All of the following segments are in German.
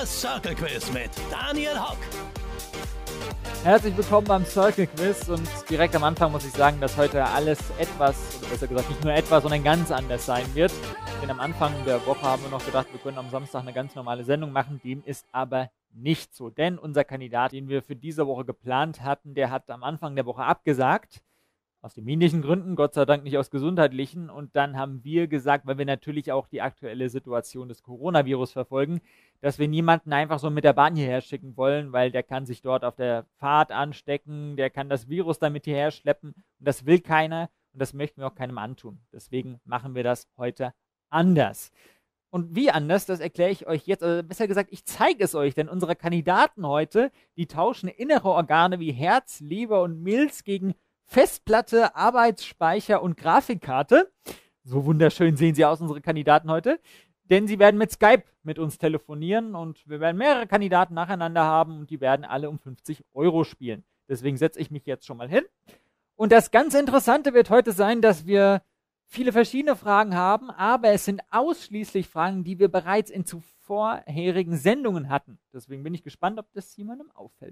Das Circle Quiz mit Daniel Hock. Herzlich willkommen beim Circle Quiz und direkt am Anfang muss ich sagen, dass heute alles etwas, oder besser gesagt nicht nur etwas, sondern ganz anders sein wird. Denn am Anfang der Woche haben wir noch gedacht, wir können am Samstag eine ganz normale Sendung machen. Dem ist aber nicht so, denn unser Kandidat, den wir für diese Woche geplant hatten, der hat am Anfang der Woche abgesagt. Aus terminlichen Gründen, Gott sei Dank nicht aus gesundheitlichen. Und dann haben wir gesagt, weil wir natürlich auch die aktuelle Situation des Coronavirus verfolgen, dass wir niemanden einfach so mit der Bahn hierher schicken wollen, weil der kann sich dort auf der Fahrt anstecken, der kann das Virus damit hierher schleppen. Und das will keiner und das möchten wir auch keinem antun. Deswegen machen wir das heute anders. Und wie anders, das erkläre ich euch jetzt, also besser gesagt, ich zeige es euch, denn unsere Kandidaten heute, die tauschen innere Organe wie Herz, Leber und Milz gegen Festplatte, Arbeitsspeicher und Grafikkarte. So wunderschön sehen sie aus, unsere Kandidaten heute. Denn sie werden mit Skype mit uns telefonieren und wir werden mehrere Kandidaten nacheinander haben und die werden alle um 50 € spielen. Deswegen setze ich mich jetzt schon mal hin. Und das ganz Interessante wird heute sein, dass wir viele verschiedene Fragen haben, aber es sind ausschließlich Fragen, die wir bereits in zuvorherigen Sendungen hatten. Deswegen bin ich gespannt, ob das jemandem auffällt.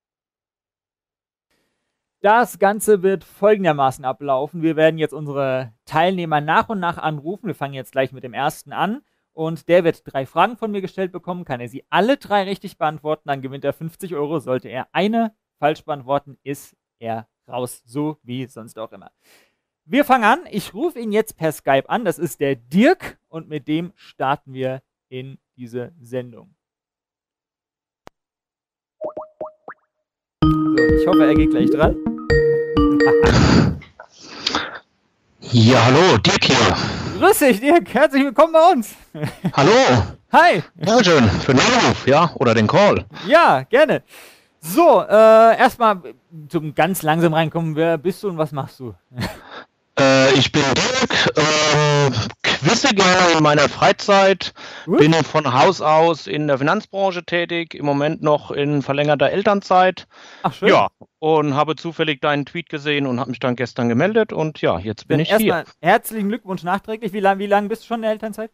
Das Ganze wird folgendermaßen ablaufen. Wir werden jetzt unsere Teilnehmer nach und nach anrufen. Wir fangen jetzt gleich mit dem ersten an. Und der wird 3 Fragen von mir gestellt bekommen. Kann er sie alle 3 richtig beantworten, dann gewinnt er 50 €. Sollte er eine falsch beantworten, ist er raus. So wie sonst auch immer. Wir fangen an. Ich rufe ihn jetzt per Skype an. Das ist der Dirk. Und mit dem starten wir in diese Sendung. So, ich hoffe, er geht gleich dran. Ja, hallo, Dirk hier. Grüß dich, Dirk. Herzlich willkommen bei uns. Hallo. Hi. Dankeschön für den Anruf, ja, oder den Call. Ja, gerne. So, erstmal zum ganz langsam reinkommen. Wer bist du und was machst du? Ich bin Dirk, quizze gerne in meiner Freizeit, bin von Haus aus in der Finanzbranche tätig, im Moment noch in verlängerter Elternzeit. Ach, schön. Ja, und habe zufällig deinen Tweet gesehen und habe mich dann gestern gemeldet und ja, jetzt bin ich hier. Erstmal herzlichen Glückwunsch nachträglich. Wie lang bist du schon in der Elternzeit?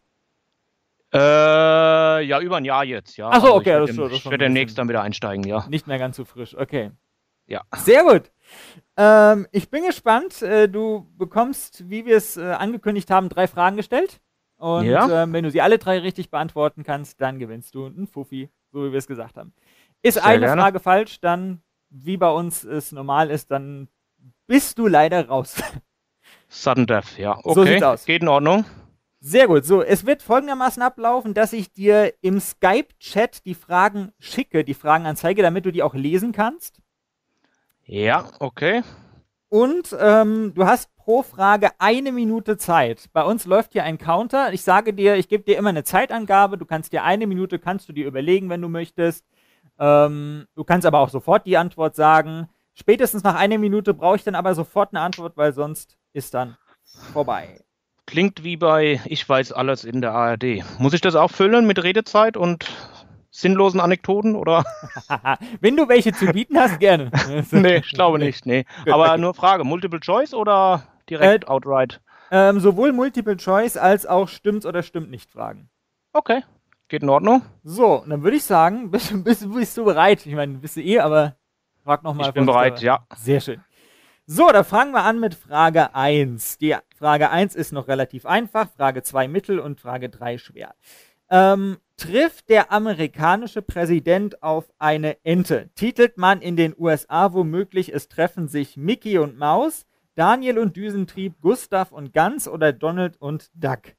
Ja, über ein Jahr jetzt, ja. Ach so, okay. Also ich werde demnächst dann wieder einsteigen, ja. Nicht mehr ganz so frisch, okay. Ja. Sehr gut. Ich bin gespannt. Du bekommst, wie wir es angekündigt haben, 3 Fragen gestellt. Und ja. Wenn du sie alle 3 richtig beantworten kannst, dann gewinnst du einen Fuffi, so wie wir es gesagt haben. Ist Sehr eine gerne. Frage falsch, dann, wie bei uns es normal ist, dann bist du leider raus. Sudden Death, ja. Okay, So sieht's aus. Geht in Ordnung. Sehr gut. So, es wird folgendermaßen ablaufen, dass ich dir im Skype-Chat die Fragen schicke, die Fragen anzeige, damit du die auch lesen kannst. Ja, okay. Und du hast pro Frage 1 Minute Zeit. Bei uns läuft hier ein Counter. Ich sage dir, ich gebe dir immer eine Zeitangabe. Du kannst dir 1 Minute, kannst du dir überlegen, wenn du möchtest. Du kannst aber auch sofort die Antwort sagen. Spätestens nach 1 Minute brauche ich dann aber sofort eine Antwort, weil sonst ist dann vorbei. Klingt wie bei Ich weiß alles in der ARD. Muss ich das auch füllen mit Redezeit und sinnlosen Anekdoten, oder? Wenn du welche zu bieten hast, gerne. Nee, ich glaube nicht, nee. Gut, Aber okay. nur Frage, Multiple Choice oder direkt outright? Sowohl Multiple Choice als auch Stimmt's oder stimmt nicht Fragen. Okay, geht in Ordnung. So, dann würde ich sagen, bist du bereit? Ich meine, bist du aber frag nochmal. Ich bin bereit, ja. Sehr schön. So, da fangen wir an mit Frage 1. Die Frage 1 ist noch relativ einfach, Frage 2 mittel und Frage 3 schwer. Trifft der amerikanische Präsident auf eine Ente? Titelt man in den USA womöglich, es treffen sich Mickey und Maus, Daniel und Düsentrieb, Gustav und Gans oder Donald und Duck?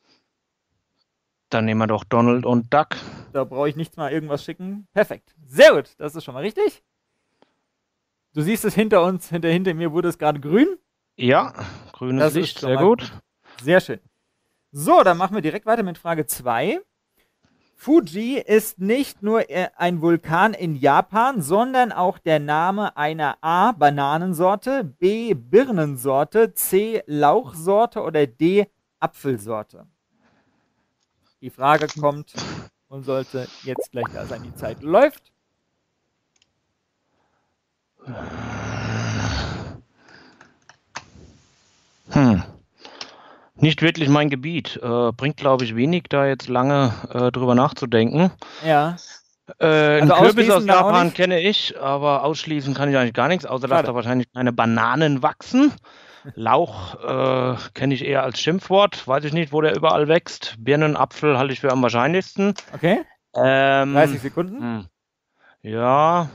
Dann nehmen wir doch Donald und Duck. Da brauche ich nichts mal irgendwas schicken. Perfekt. Sehr gut, das ist schon mal richtig. Du siehst es hinter uns, hinter mir wurde es gerade grün. Ja, grünes Das Licht, ist schon sehr mal gut. Sehr schön. So, dann machen wir direkt weiter mit Frage 2. Fuji ist nicht nur ein Vulkan in Japan, sondern auch der Name einer A. Bananensorte, B. Birnensorte, C. Lauchsorte oder D. Apfelsorte. Die Frage kommt und sollte jetzt gleich da sein. Die Zeit läuft. Nicht wirklich mein Gebiet. Bringt, glaube ich, wenig, da jetzt lange drüber nachzudenken. Ja. Einen Also Kürbis aus ausschließen dann auch Japan nicht? kenne ich, aber ausschließen kann ich eigentlich gar nichts, außer dass Schade. da wahrscheinlich keine Bananen wachsen. Lauch kenne ich eher als Schimpfwort. Weiß ich nicht, wo der überall wächst. Birnen, Apfel halte ich für am wahrscheinlichsten. Okay, 30 Sekunden. Ja.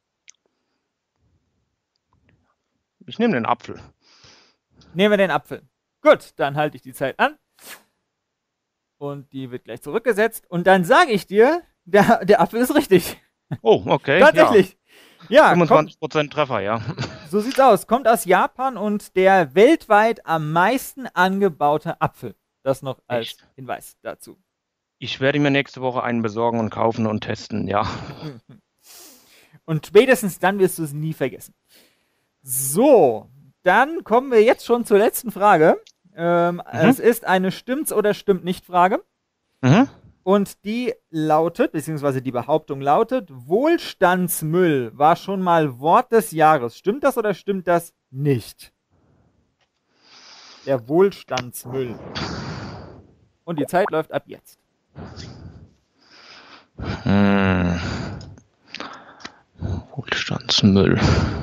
Ich nehme den Apfel. Nehmen wir den Apfel. Gut, dann halte ich die Zeit an. Und die wird gleich zurückgesetzt. Und dann sage ich dir, der Apfel ist richtig. Oh, okay. Tatsächlich. Ja, 25% Treffer, ja. so sieht's aus. Kommt aus Japan und der weltweit am meisten angebaute Apfel. Das noch als Echt? Hinweis dazu. Ich werde mir nächste Woche einen besorgen und kaufen und testen, ja. Und spätestens dann wirst du es nie vergessen. So, dann kommen wir jetzt schon zur letzten Frage. Es ist eine Stimmt's oder stimmt nicht Frage. Mhm. Und die lautet, beziehungsweise die Behauptung lautet, Wohlstandsmüll war schon mal Wort des Jahres. Stimmt das oder stimmt das nicht? Der Wohlstandsmüll. Und die Zeit läuft ab jetzt. Wohlstandsmüll.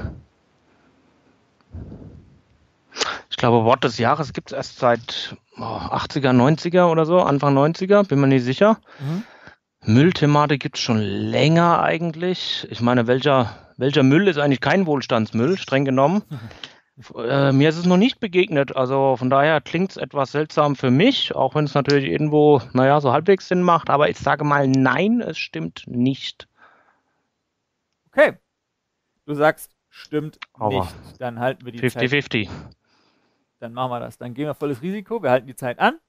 Ich glaube, Wort des Jahres gibt es erst seit 80er, 90er oder so, Anfang 90er, bin mir nicht sicher. Müllthematik gibt es schon länger eigentlich. Ich meine, welcher Müll ist eigentlich kein Wohlstandsmüll, streng genommen? Mir ist es noch nicht begegnet, also von daher klingt es etwas seltsam für mich, auch wenn es natürlich irgendwo, so halbwegs Sinn macht, aber ich sage mal nein, es stimmt nicht. Okay. Du sagst, stimmt Aber nicht. Dann halten wir die 50-50. Zeit. Dann machen wir das. Dann gehen wir volles Risiko. Wir halten die Zeit an.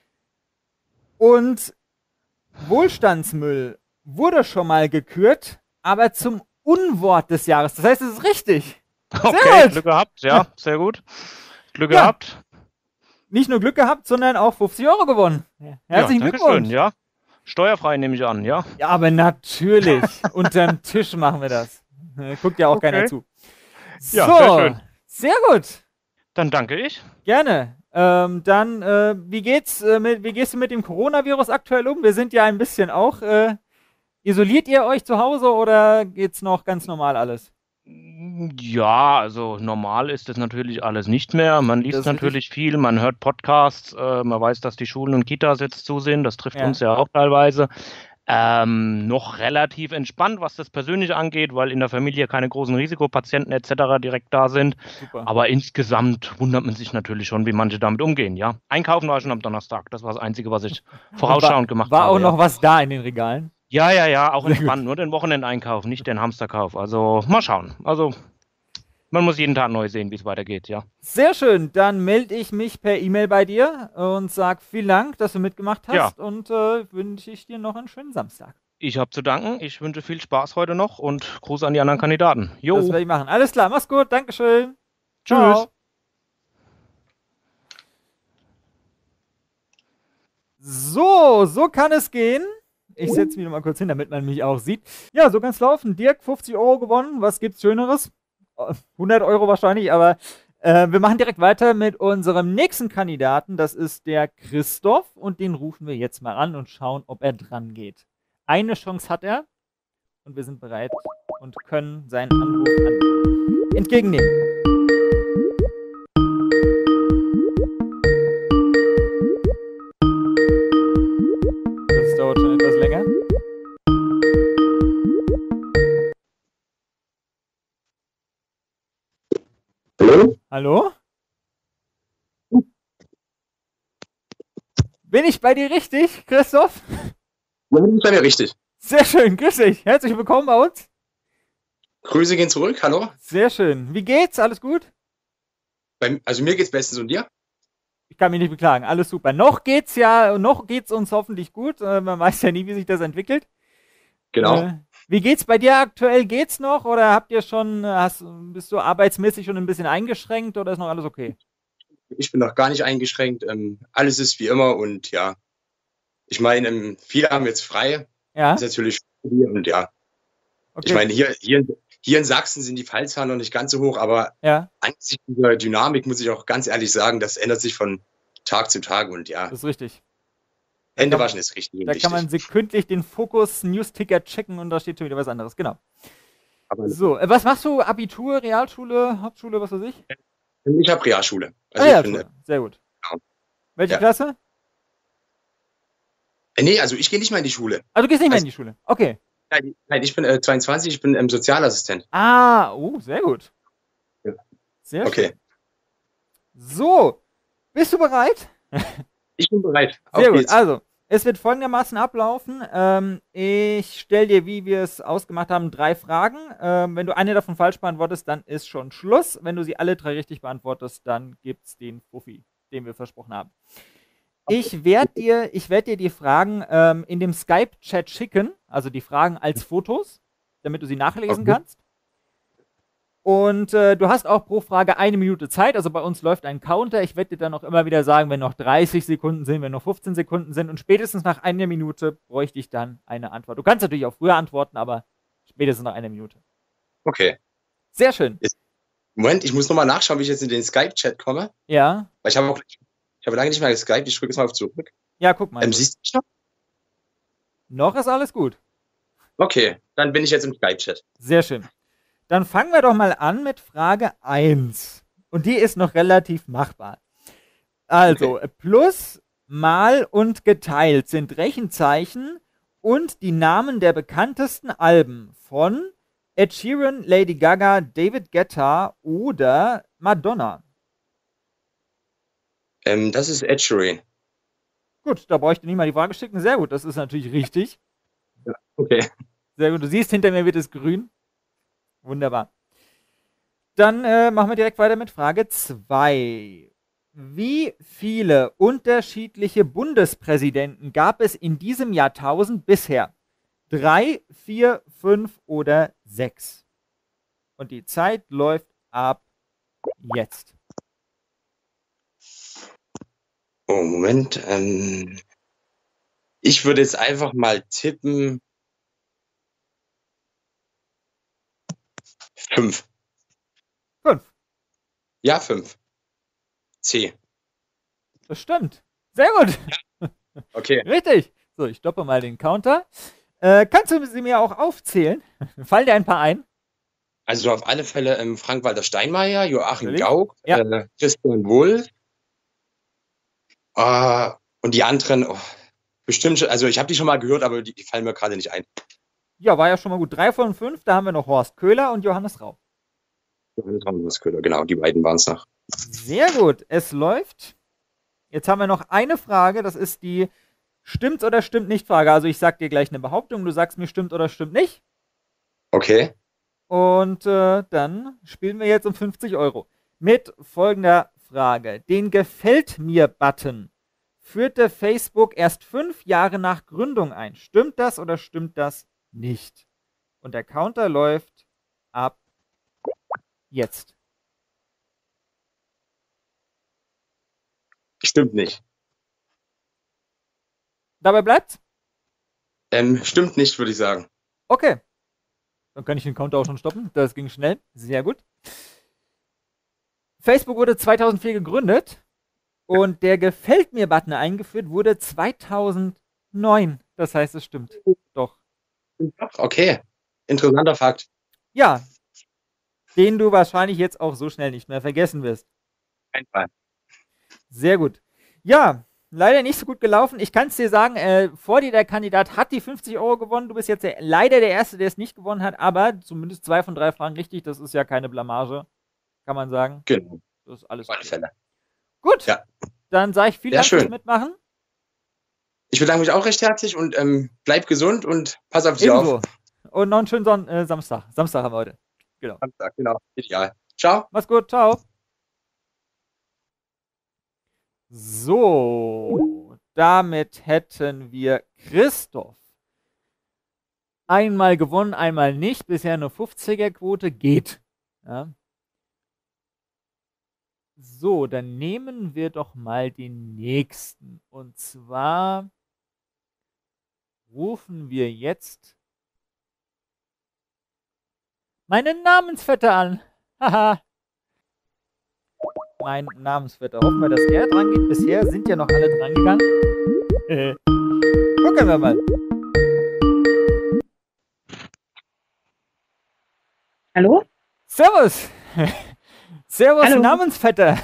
Und Wohlstandsmüll wurde schon mal gekürt, aber zum Unwort des Jahres. Das heißt, es ist richtig. Okay, gut. Glück gehabt, ja, sehr gut. Glück gehabt. Nicht nur Glück gehabt, sondern auch 50 € gewonnen. Herzlichen Glückwunsch. Dankeschön, ja. Steuerfrei nehme ich an, ja. Ja, aber natürlich. Unterm Tisch machen wir das. Guckt ja auch keiner zu. Ja, so, sehr schön. Sehr gut. Dann danke ich. Gerne. Wie gehst du mit dem Coronavirus aktuell um? Wir sind ja ein bisschen auch. Isoliert ihr euch zu Hause oder geht's noch ganz normal alles? Ja, also normal ist das natürlich alles nicht mehr. Man liest natürlich viel, man hört Podcasts, man weiß, dass die Schulen und Kitas jetzt zu sind. Das trifft uns ja auch teilweise. Noch relativ entspannt, was das persönlich angeht, weil in der Familie keine großen Risikopatienten etc. direkt da sind. Super. Aber insgesamt wundert man sich natürlich schon, wie manche damit umgehen, ja. Einkaufen war schon am Donnerstag, das war das Einzige, was ich vorausschauend gemacht habe. War auch noch was da in den Regalen? Ja, auch entspannt, nur den Wochenendeinkauf, nicht den Hamsterkauf. Also mal schauen. Also man muss jeden Tag neu sehen, wie es weitergeht, ja. Sehr schön, dann melde ich mich per E-Mail bei dir und sage vielen Dank, dass du mitgemacht hast und wünsche ich dir noch einen schönen Samstag. Ich habe zu danken, ich wünsche viel Spaß heute noch und Gruß an die anderen Kandidaten. Jo. Das werde ich machen. Alles klar, mach's gut, Dankeschön. Tschüss. Ciao. So kann es gehen. Ich setze mich noch mal kurz hin, damit man mich auch sieht. Ja, so kann es laufen. Dirk, 50 € gewonnen. Was gibt's Schöneres? 100 € wahrscheinlich, aber wir machen direkt weiter mit unserem nächsten Kandidaten. Das ist der Christoph und den rufen wir jetzt mal an und schauen, ob er dran geht. Eine Chance hat er und wir sind bereit und können seinen Anruf entgegennehmen. Das dauert schon etwas länger. Hallo? Hallo? Bin ich bei dir richtig, Christoph? Ja, das ist bei mir richtig. Sehr schön, grüß dich. Herzlich willkommen bei uns. Grüße gehen zurück, hallo. Sehr schön. Wie geht's? Alles gut? Also mir geht's bestens und dir? Ich kann mich nicht beklagen. Alles super. Noch geht's uns hoffentlich gut. Man weiß ja nie, wie sich das entwickelt. Genau. Wie geht's bei dir aktuell? Geht's noch? Oder habt ihr bist du arbeitsmäßig schon ein bisschen eingeschränkt oder ist noch alles okay? Ich bin noch gar nicht eingeschränkt. Alles ist wie immer und ja. Ich meine, viele haben jetzt frei. Ja. Das ist natürlich schwierig und ja. Okay. Ich meine, hier in Sachsen sind die Fallzahlen noch nicht ganz so hoch, aber angesichts dieser Dynamik muss ich auch ganz ehrlich sagen, das ändert sich von Tag zu Tag und ja, Das ist richtig. Hände waschen ist richtig und Da kann man wichtig. sekündlich den Fokus-News-Ticker checken und da steht schon wieder was anderes. Genau. Aber So, was machst du? Abitur, Realschule, Hauptschule, was weiß ich? ich habe Realschule. Also ich bin, Realschule. Sehr gut. genau. Welche Ja. Klasse? Nee, also ich gehe nicht mal in die Schule. Ah, du gehst nicht mehr Also- in die Schule. Okay. Nein, ich bin 22, ich bin Sozialassistent. Ah, sehr gut. Ja. Sehr Okay. schön. So, bist du bereit? Ich bin bereit. Auf Sehr gut. geht's. Also, es wird folgendermaßen ablaufen. Ich stelle dir, wie wir es ausgemacht haben, 3 Fragen. Wenn du eine davon falsch beantwortest, dann ist schon Schluss. Wenn du sie alle 3 richtig beantwortest, dann gibt es den Fuffi, den wir versprochen haben. Ich werde dir die Fragen in dem Skype-Chat schicken, also die Fragen als Fotos, damit du sie nachlesen Okay. kannst. Und du hast auch pro Frage 1 Minute Zeit. Also bei uns läuft ein Counter. Ich werde dir dann auch immer wieder sagen, wenn noch 30 Sekunden sind, wenn noch 15 Sekunden sind. Und spätestens nach 1 Minute bräuchte ich dann eine Antwort. Du kannst natürlich auch früher antworten, aber spätestens nach 1 Minute. Okay. Sehr schön. Moment, ich muss nochmal nachschauen, wie ich jetzt in den Skype-Chat komme. Ja, Weil ich habe lange nicht mehr geskypt. Ich drücke jetzt mal auf zurück. ja, guck mal. Siehst du mich noch? Noch ist alles gut. Okay, dann bin ich jetzt im Skype-Chat. Sehr schön. Dann fangen wir doch mal an mit Frage 1. Und die ist noch relativ machbar. Also, plus, mal und geteilt sind Rechenzeichen und die Namen der bekanntesten Alben von Ed Sheeran, Lady Gaga, David Guetta oder Madonna. Das ist Ed Sheeran. Gut, da brauche ich dir nicht mal die Frage schicken. Sehr gut, das ist natürlich richtig. Okay. Sehr gut, du siehst, hinter mir wird es grün. Wunderbar. Dann machen wir direkt weiter mit Frage 2. Wie viele unterschiedliche Bundespräsidenten gab es in diesem Jahrtausend bisher? 3, 4, 5 oder 6? Und die Zeit läuft ab jetzt. Oh, Moment. Ich würde jetzt einfach mal tippen. 5. 5. Ja, 5. C. Das stimmt. Sehr gut. Okay. Richtig. So, ich stoppe mal den Counter. Kannst du sie mir auch aufzählen? Fallen dir ein paar ein? Also auf alle Fälle Frank-Walter Steinmeier, Joachim Natürlich. Gauck, Ja. Christian Wulff. Und die anderen, bestimmt schon, also ich habe die schon mal gehört, aber die fallen mir gerade nicht ein. Ja, war ja schon mal gut. 3 von 5. Da haben wir noch Horst Köhler und Johannes Rau. Genau, die beiden waren es noch. Sehr gut. Es läuft. Jetzt haben wir noch eine Frage. Das ist die Stimmt's oder stimmt nicht Frage. Also ich sag dir gleich eine Behauptung. Du sagst mir stimmt oder stimmt nicht. Okay. Und dann spielen wir jetzt um 50 Euro. Mit folgender Frage. Den Gefällt mir-Button führte Facebook erst 5 Jahre nach Gründung ein. Stimmt das oder stimmt das nicht? Und der Counter läuft ab jetzt. Stimmt nicht. Dabei bleibt's? Stimmt nicht, würde ich sagen. Okay. Dann kann ich den Counter auch schon stoppen. Das ging schnell. Sehr gut. Facebook wurde 2004 gegründet und der Gefällt mir-Button eingeführt wurde 2009. Das heißt, es stimmt. Doch. Okay. Interessanter Fakt. Ja. Den du wahrscheinlich jetzt auch so schnell nicht mehr vergessen wirst. Kein Fall. Sehr gut. Ja, leider nicht so gut gelaufen. Ich kann es dir sagen, vor dir der Kandidat hat die 50 Euro gewonnen. Du bist jetzt leider der Erste, der es nicht gewonnen hat, aber zumindest 2 von 3 Fragen richtig. Das ist ja keine Blamage, kann man sagen. Genau. Das ist alles Auf alle okay. Fälle. Gut, Ja. dann sage ich vielen Sehr Dank fürs schön. Mitmachen. Ich bedanke mich auch recht herzlich und bleib gesund und pass auf dich Ebenso. auf. Und noch einen schönen Samstag. Samstag haben wir heute. Genau. Samstag, genau. Ideal. Ciao. Mach's gut, ciao. So, damit hätten wir Christoph einmal gewonnen, einmal nicht. Bisher eine 50er-Quote. Geht. Ja. So, dann nehmen wir doch mal den nächsten. Und zwar rufen wir jetzt meinen Namensvetter an. Haha. mein Namensvetter. Hoffen wir, dass der dran geht. Bisher sind ja noch alle dran gegangen. Gucken wir mal. Hallo? Servus. Servus, Hallo. Namensvetter.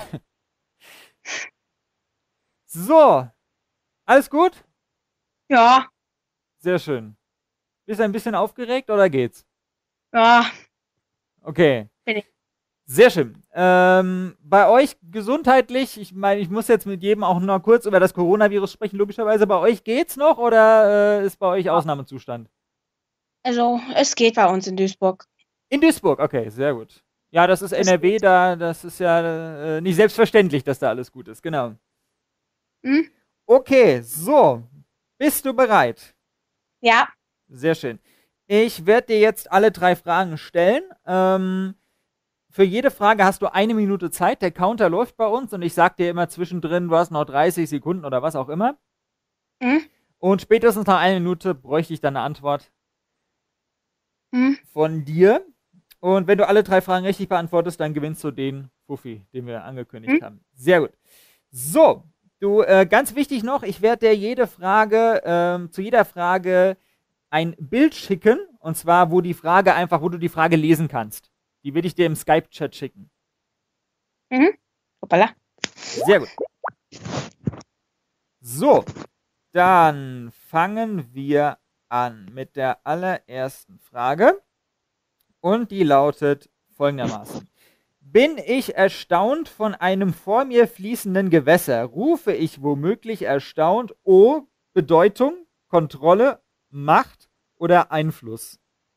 So. Alles gut? Ja, Sehr schön. Bist du ein bisschen aufgeregt oder geht's? ja, Okay. Bin ich. Sehr schön. Bei euch gesundheitlich, ich meine, ich muss jetzt mit jedem auch noch kurz über das Coronavirus sprechen, logischerweise. Bei euch geht's noch oder ist bei euch Ausnahmezustand? also es geht bei uns in Duisburg. In Duisburg, okay, sehr gut. Ja, das ist NRW, das ist ja nicht selbstverständlich, dass da alles gut ist, genau. Hm? Okay, so. Bist du bereit? Ja, Sehr schön. Ich werde dir jetzt alle 3 Fragen stellen. Für jede Frage hast du 1 Minute Zeit. Der Counter läuft bei uns und ich sag dir immer zwischendrin, du hast noch 30 Sekunden oder was auch immer. Hm? Und spätestens nach 1 Minute bräuchte ich dann eine Antwort Hm? von dir. Und wenn du alle 3 Fragen richtig beantwortest, dann gewinnst du den Fuffi, den wir angekündigt haben. Sehr gut. So, du, ganz wichtig noch, ich werde dir zu jeder Frage ein Bild schicken. Und zwar, wo du die Frage lesen kannst. Die will ich dir im Skype-Chat schicken. Hoppala. Sehr gut. So, dann fangen wir an mit der allerersten Frage. Und die lautet folgendermaßen. Bin ich erstaunt von einem vor mir fließenden Gewässer, rufe ich womöglich erstaunt O, Bedeutung, Kontrolle, Macht oder Einfluss?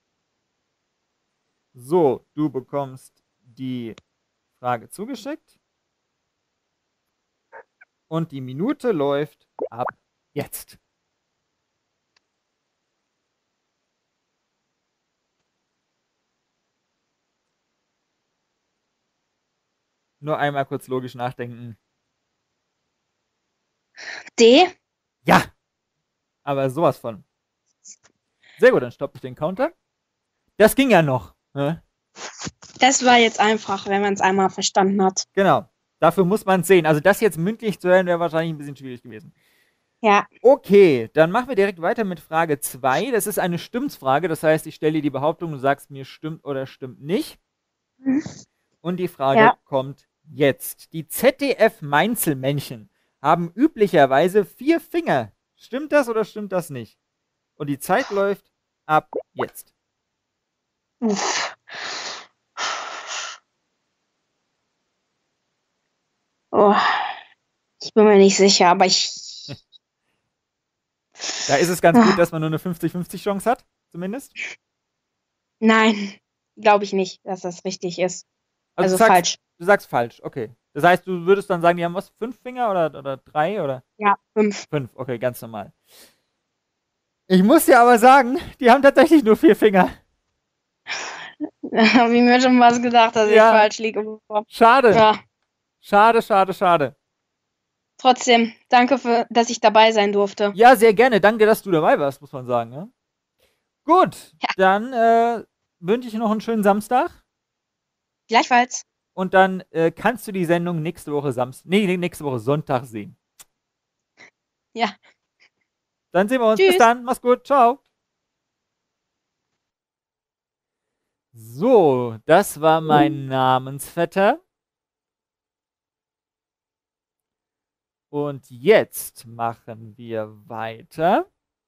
So, du bekommst die Frage zugeschickt. Und die Minute läuft ab jetzt. Nur einmal kurz logisch nachdenken. D? Ja, aber sowas von. Sehr gut, dann stoppe ich den Counter. Das ging ja noch. Ne? Das war jetzt einfach, wenn man es einmal verstanden hat. Genau, dafür muss man es sehen. Also das jetzt mündlich zu hören, wäre wahrscheinlich ein bisschen schwierig gewesen. Ja. Okay, dann machen wir direkt weiter mit Frage 2. Das ist eine Stimmtsfrage, das heißt, ich stelle dir die Behauptung, du sagst mir stimmt oder stimmt nicht. Und die Frage kommt jetzt. Die ZDF-Mainzelmännchen haben üblicherweise 4 Finger. Stimmt das oder stimmt das nicht? Und die Zeit läuft ab jetzt. Uff. Oh. Ich bin mir nicht sicher, aber Da ist es ganz gut, dass man nur eine 50-50 Chance hat, zumindest. Nein, glaube ich nicht, dass das richtig ist. Also du sagst, falsch. Du sagst falsch, okay. Das heißt, du würdest dann sagen, die haben was? 5 Finger oder 3 oder? Ja, 5. 5, okay, ganz normal. Ich muss dir aber sagen, die haben tatsächlich nur 4 Finger. Habe ich mir schon was gedacht, dass ich Ja. falsch liege. Schade. Ja. Schade. Trotzdem, danke, dass ich dabei sein durfte. Ja, sehr gerne. Danke, dass du dabei warst, muss man sagen. Ja? Gut, dann wünsche ich noch einen schönen Samstag. Gleichfalls. Und dann kannst du die Sendung nächste Woche nächste Woche Sonntag sehen. Ja. Dann sehen wir uns. Tschüss. Bis dann. Mach's gut. Ciao. So, das war mein Namensvetter. Und jetzt machen wir weiter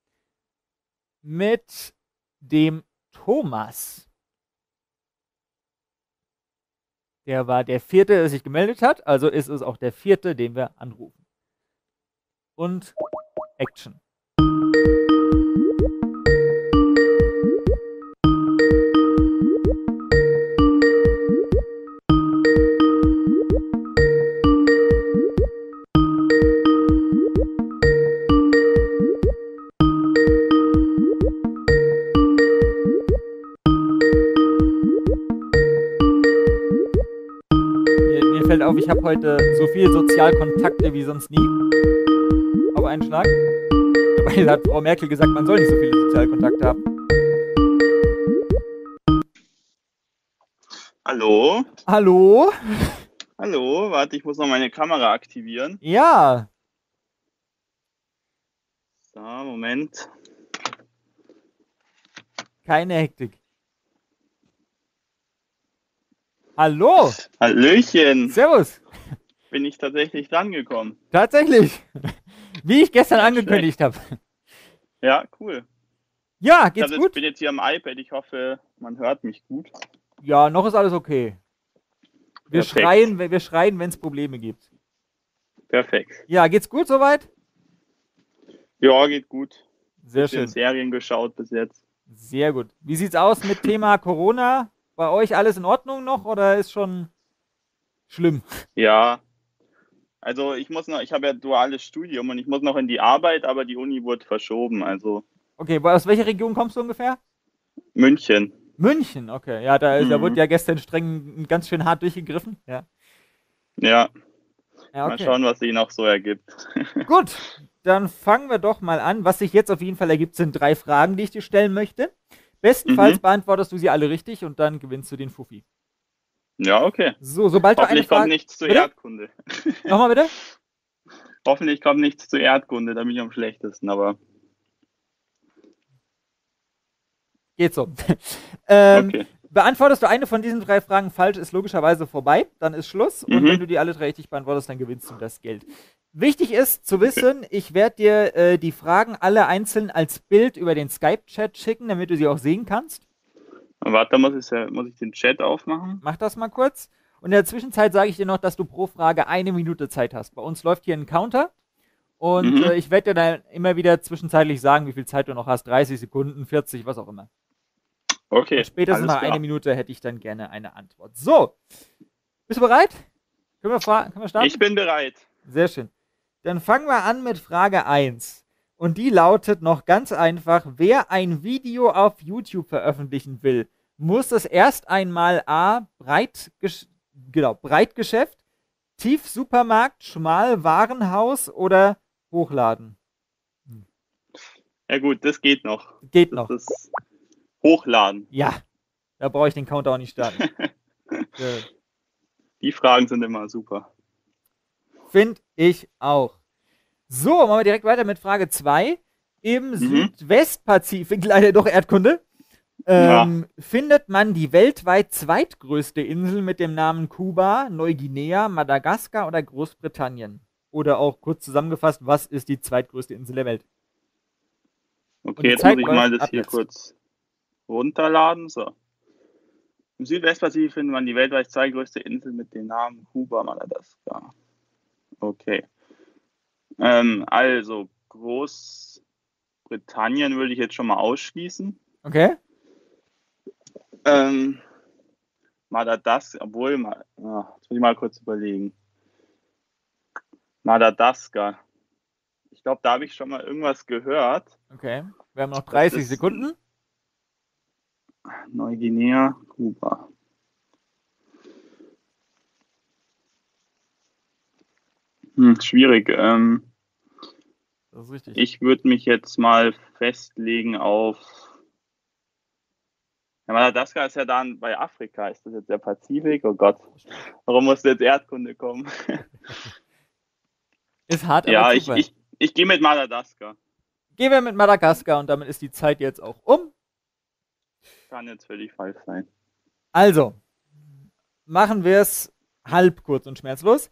mit dem Thomas. Der war der 4., der sich gemeldet hat, also ist es auch der 4., den wir anrufen. Und Action. Mir fällt auf, ich habe heute so viele Sozialkontakte wie sonst nie. Auf einen Schlag. Dabei hat Frau Merkel gesagt, man soll nicht so viele Sozialkontakte haben. Hallo? Hallo? Hallo, warte, ich muss noch meine Kamera aktivieren. Ja, So, Moment. keine Hektik. Hallo, Hallöchen, servus. bin ich tatsächlich drangekommen. Tatsächlich. Wie ich gestern Nicht angekündigt habe. Ja, cool. Ja, Ich geht's bin gut? jetzt hier am iPad. Ich hoffe, man hört mich gut. Ja, noch ist alles okay. Wir Perfekt. schreien, wenn es Probleme gibt. Perfekt. Ja, geht's gut soweit? Ja, geht gut. Sehr Bisschen schön. Serien geschaut bis jetzt. Sehr gut. Wie sieht's aus mit Thema Corona? Bei euch alles in Ordnung noch oder ist schon schlimm? Ja, also ich habe ja duales Studium und ich muss noch in die Arbeit, aber die Uni wurde verschoben, also Okay, aus welcher Region kommst du ungefähr? München. München, okay. Ja, da wurde Mhm. ja gestern streng ganz schön hart durchgegriffen. Ja, Ja, ja mal okay. schauen, was sich noch so ergibt. Gut, dann fangen wir doch mal an. Was sich jetzt auf jeden Fall ergibt, sind 3 Fragen, die ich dir stellen möchte. Bestenfalls Mhm. beantwortest du sie alle richtig und dann gewinnst du den Fuffi. Ja, okay. So, sobald du eine Hoffentlich kommt Frage... nichts zu Bitte? Erdkunde. Nochmal bitte? Hoffentlich kommt nichts zu Erdkunde, da bin ich am schlechtesten, aber Geht so. okay. Beantwortest du eine von diesen 3 Fragen falsch, ist logischerweise vorbei. Dann ist Schluss. Und Mhm. wenn du die alle 3 richtig beantwortest, dann gewinnst du das Geld. Wichtig ist zu wissen, ich werde dir die Fragen alle einzeln als Bild über den Skype-Chat schicken, damit du sie auch sehen kannst. Warte, muss ich den Chat aufmachen? Mach das mal kurz. Und in der Zwischenzeit sage ich dir noch, dass du pro Frage 1 Minute Zeit hast. Bei uns läuft hier ein Counter. Und Mhm. ich werde dir dann immer wieder zwischenzeitlich sagen, wie viel Zeit du noch hast. 30 Sekunden, 40, was auch immer. Okay, Und spätestens alles nach klar. 1 Minute hätte ich dann gerne eine Antwort. So, bist du bereit? Können wir starten? Ich bin bereit. Sehr schön. Dann fangen wir an mit Frage 1. Und die lautet noch ganz einfach: Wer ein Video auf YouTube veröffentlichen will, muss es erst einmal A. Breitgeschäft, Tiefsupermarkt, Schmalwarenhaus oder hochladen? Ja gut, das geht noch. Geht noch. Das ist hochladen. Ja, da brauche ich den Counter auch nicht starten. Die Fragen sind immer super. Finde ich auch. So, machen wir direkt weiter mit Frage 2. Im Südwestpazifik, leider doch Erdkunde, findet man die weltweit zweitgrößte Insel mit dem Namen Kuba, Neuguinea, Madagaskar oder Großbritannien. Oder auch kurz zusammengefasst, was ist die zweitgrößte Insel der Welt? Okay, jetzt muss ich mal das hier kurz runterladen. So. Im Südwestpazifik findet man die weltweit zweitgrößte Insel mit dem Namen Kuba, Madagaskar. Okay. Also Großbritannien würde ich jetzt schon mal ausschließen. Okay. Madagaskar, jetzt muss ich mal kurz überlegen. Madagaskar. Ich glaube, da habe ich schon mal irgendwas gehört. Okay. Wir haben noch 30 Sekunden. Neuguinea, Kuba. Schwierig. Das ist richtig. Ich würde mich jetzt mal festlegen auf. Ja, Madagaskar ist ja dann bei Afrika. Ist das jetzt der Pazifik? Oh Gott. Warum muss jetzt Erdkunde kommen? Ist hart, aber Ja, super. ich gehe mit Madagaskar. Gehen wir mit Madagaskar und damit ist die Zeit jetzt auch um. Kann jetzt völlig falsch sein. Also, machen wir es halb kurz und schmerzlos.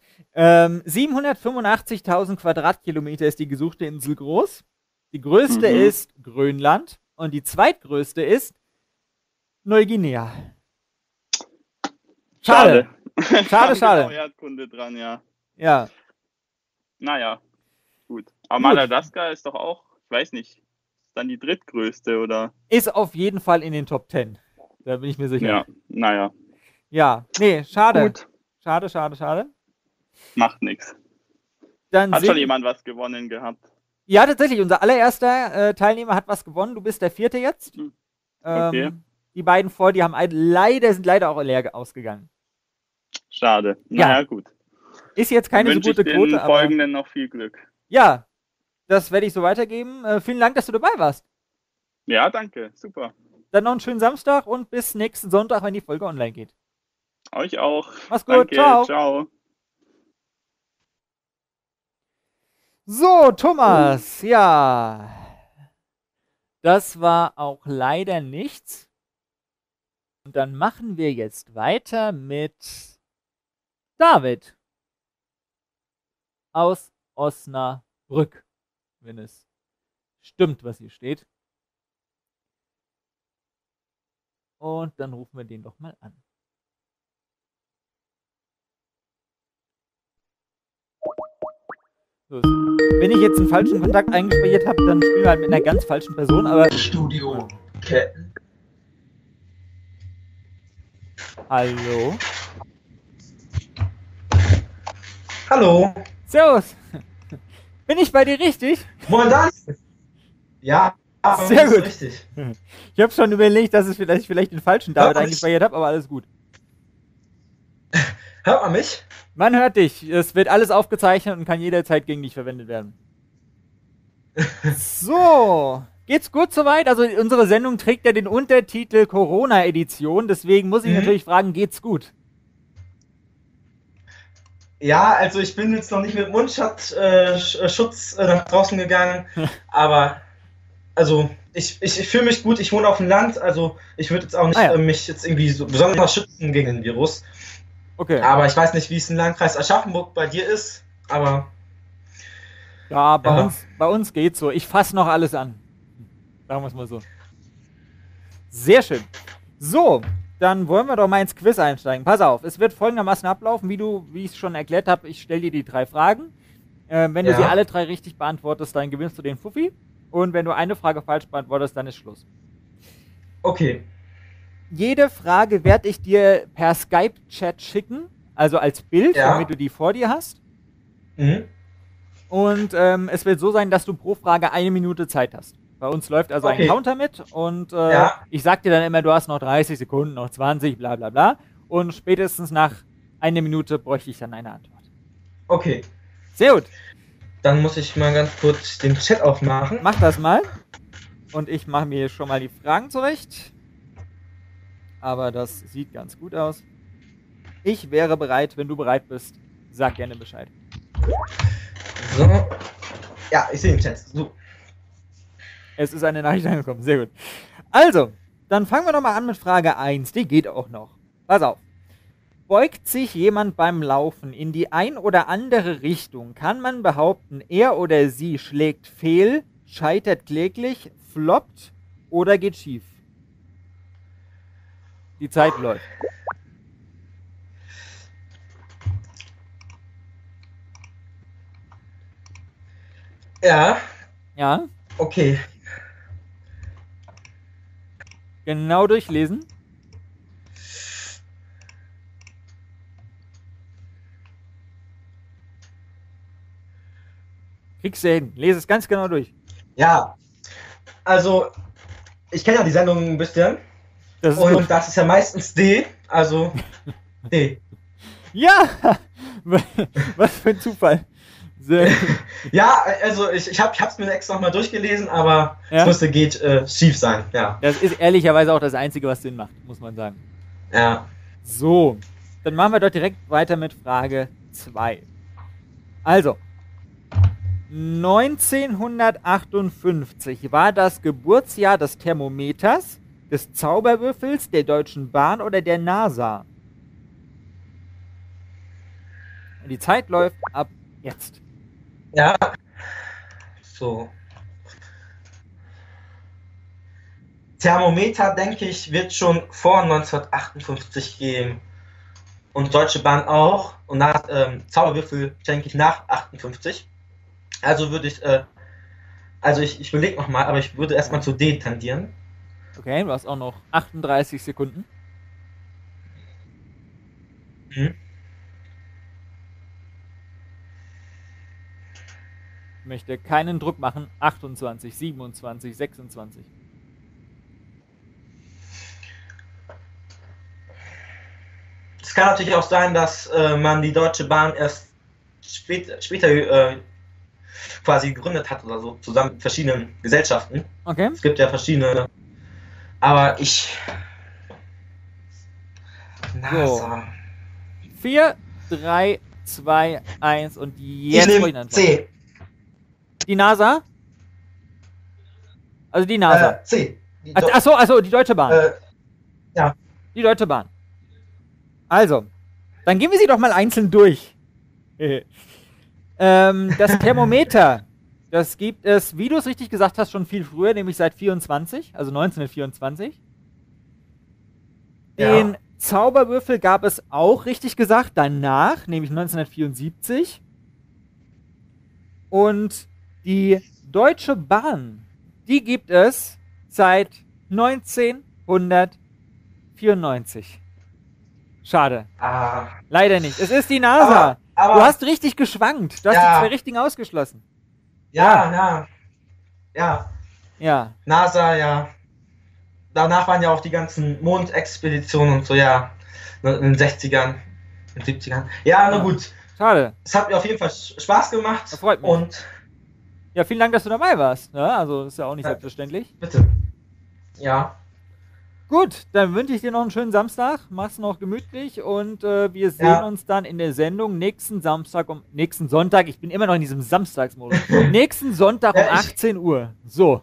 785.000 Quadratkilometer ist die gesuchte Insel groß. Die größte ist Grönland und die zweitgrößte ist Neuguinea. Schade. Schade. Genau Erdkunde dran, ja. Ja. Naja, gut. Aber Madagaskar ist doch auch, ich weiß nicht, ist dann die drittgrößte, oder? Ist auf jeden Fall in den Top 10. Da bin ich mir sicher. Ja, naja. Ja, nee, schade. Gut. Schade. Macht nichts. Dann Hat schon jemand was gewonnen gehabt? Ja, tatsächlich. Unser allererster Teilnehmer hat was gewonnen. Du bist der 4. jetzt. Okay. Die beiden vor, die sind leider auch leer ausgegangen. Schade. Ja. Naja, gut. Ist jetzt keine so gute Quote, den aber Folgenden noch viel Glück. ja, das werde ich so weitergeben. Vielen Dank, dass du dabei warst. Ja, danke. Super. Dann noch einen schönen Samstag und bis nächsten Sonntag, wenn die Folge online geht. Euch auch. Mach's gut. Danke. Ciao. Ciao. So, Thomas, ja. Das war auch leider nichts. Und dann machen wir jetzt weiter mit David aus Osnabrück, wenn es stimmt, was hier steht. Und dann rufen wir den doch mal an. So, wenn ich jetzt einen falschen Kontakt eingespeichert habe, dann spielen wir halt mit einer ganz falschen Person, aber... Studio. Hallo? Hallo. Servus. Bin ich bei dir richtig? Moin Dan. Ja, aber sehr gut. Richtig. Ich habe schon überlegt, dass ich vielleicht den falschen David eingespeichert habe, aber alles gut. Hört man mich? Man hört dich. Es wird alles aufgezeichnet und kann jederzeit gegen dich verwendet werden. So. Geht's gut soweit? Also unsere Sendung trägt ja den Untertitel Corona-Edition, deswegen muss ich natürlich fragen, geht's gut? Ja, also ich bin jetzt noch nicht mit Mundschutz nach draußen gegangen, aber also ich fühle mich gut, ich wohne auf dem Land, also ich würde jetzt auch nicht mich jetzt irgendwie so besonders schützen gegen den Virus. Okay. Aber ich weiß nicht, wie es im Landkreis Aschaffenburg bei dir ist, aber... Ja, bei uns geht's so. Ich fasse noch alles an. Sagen wir es mal so. Sehr schön. So, dann wollen wir doch mal ins Quiz einsteigen. Pass auf, es wird folgendermaßen ablaufen, wie ich es schon erklärt habe. Ich stelle dir die 3 Fragen. Wenn du sie alle 3 richtig beantwortest, dann gewinnst du den Fuffi. Und wenn du eine Frage falsch beantwortest, dann ist Schluss. Okay. Jede Frage werde ich dir per Skype-Chat schicken, also als Bild, damit du die vor dir hast. Und es wird so sein, dass du pro Frage 1 Minute Zeit hast. Bei uns läuft also ein Counter mit und ich sag dir dann immer, du hast noch 30 Sekunden, noch 20, bla bla bla. Und spätestens nach 1 Minute bräuchte ich dann eine Antwort. Okay. Sehr gut. Dann muss ich mal ganz kurz den Chat aufmachen. Mach das mal. Und ich mache mir schon mal die Fragen zurecht. Aber das sieht ganz gut aus. Ich wäre bereit, wenn du bereit bist. Sag gerne Bescheid. So. Ja, ich sehe den Chat. So. Es ist eine Nachricht angekommen. Sehr gut. Also, dann fangen wir doch mal an mit Frage 1. Die geht auch noch. Pass auf. Beugt sich jemand beim Laufen in die ein oder andere Richtung, kann man behaupten, er oder sie schlägt fehl, scheitert kläglich, floppt oder geht schief. Die Zeit läuft. Ja. Ja. Okay. Genau durchlesen. Kriegst du hin. Lese es ganz genau durch. Ja. Also, ich kenne ja die Sendung ein bisschen. Das ist und gut. das ist ja meistens D, also D. Ja! Was für ein Zufall. Sehr ja, also ich hab's mir extra nochmal durchgelesen, aber es müsste schief sein, ja. Das ist ehrlicherweise auch das Einzige, was Sinn macht, muss man sagen. Ja. So, dann machen wir doch direkt weiter mit Frage 2. Also, 1958 war das Geburtsjahr des Thermometers, des Zauberwürfels, der Deutschen Bahn oder der NASA. Die Zeit läuft ab jetzt. Ja. So. Thermometer, denke ich, wird schon vor 1958 geben. Und Deutsche Bahn auch. Und nach Zauberwürfel, denke ich, nach 58. Also würde ich, ich überlege nochmal, aber ich würde erstmal zu D tendieren. Okay, du hast auch noch 38 Sekunden. Mhm. Ich möchte keinen Druck machen. 28, 27, 26. Es kann natürlich auch sein, dass man die Deutsche Bahn erst später quasi gegründet hat oder so, zusammen mit verschiedenen Gesellschaften. Okay. Es gibt ja verschiedene, aber ich... So. 4, 3, 2, 1 und jetzt ich nehme C. Die NASA? Also die NASA. C. Achso, die Deutsche Bahn. Ja. Die Deutsche Bahn. Also, dann gehen wir sie doch mal einzeln durch. Das Thermometer, das gibt es, wie du es richtig gesagt hast, schon viel früher, nämlich seit 1924. Den Zauberwürfel gab es auch, richtig gesagt, danach, nämlich 1974. Und die Deutsche Bahn, die gibt es seit 1994. Schade. Leider nicht. Es ist die NASA. Aber du hast richtig geschwankt. Du hast die zwei richtigen ausgeschlossen. Ja. NASA, ja. Danach waren ja auch die ganzen Mondexpeditionen und so, ja. In den 60ern, in den 70ern. Ja, na gut. Schade. Es hat mir auf jeden Fall Spaß gemacht. Das freut mich. Und ja, vielen Dank, dass du dabei warst. Ja, also, ist ja auch nicht selbstverständlich. Bitte. Ja. Gut, dann wünsche ich dir noch einen schönen Samstag. Mach's noch gemütlich und wir sehen uns dann in der Sendung nächsten Sonntag. Ich bin immer noch in diesem Samstagsmodus. Nächsten Sonntag um 18 Uhr. So.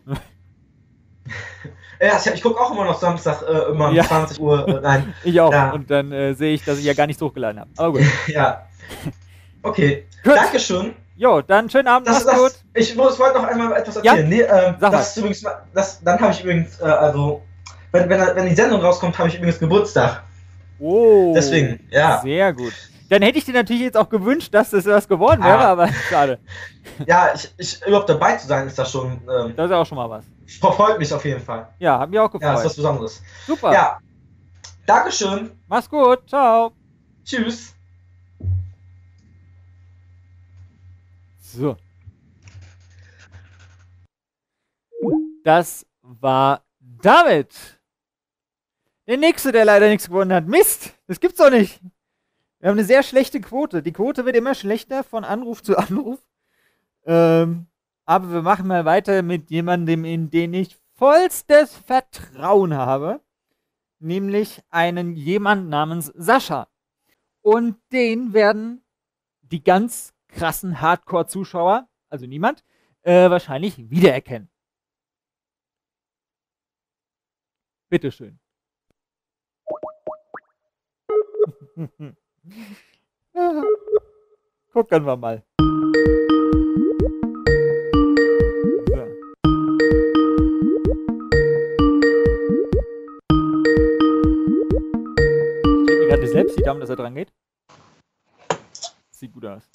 Ja, ich gucke auch immer noch Samstag immer um 20 Uhr. Nein. Ich auch. Ja. Und dann sehe ich, dass ich ja gar nichts hochgeladen habe. Aber gut. Ja. Okay. Gut. Dankeschön. Jo, dann schönen Abend. Mach's gut. Ich wollte noch einmal etwas erzählen. Ja? Nee, das ist übrigens, dann habe ich übrigens, wenn die Sendung rauskommt, habe ich übrigens Geburtstag. Oh. Deswegen, ja. Sehr gut. Dann hätte ich dir natürlich jetzt auch gewünscht, dass das was geworden wäre, aber schade. Ja, ich überhaupt dabei zu sein, ist das schon. Das ist auch schon mal was. Verfolgt mich auf jeden Fall. Ja, hat mich auch gefreut. Ja, ist was Besonderes. Super. Ja. Dankeschön. Mach's gut. Ciao. Tschüss. So. Das war David. Der Nächste, der leider nichts gewonnen hat. Mist, das gibt's doch nicht. Wir haben eine sehr schlechte Quote. Die Quote wird immer schlechter von Anruf zu Anruf. Aber wir machen mal weiter mit jemandem, in den ich vollstes Vertrauen habe. Nämlich jemand namens Sascha. Und den werden die ganz krassen Hardcore-Zuschauer, also niemand, wahrscheinlich wiedererkennen. Bitteschön. Gucken wir mal. So. Ich drücke mir gerade selbst die Daumen, dass er dran geht. Sieht gut aus.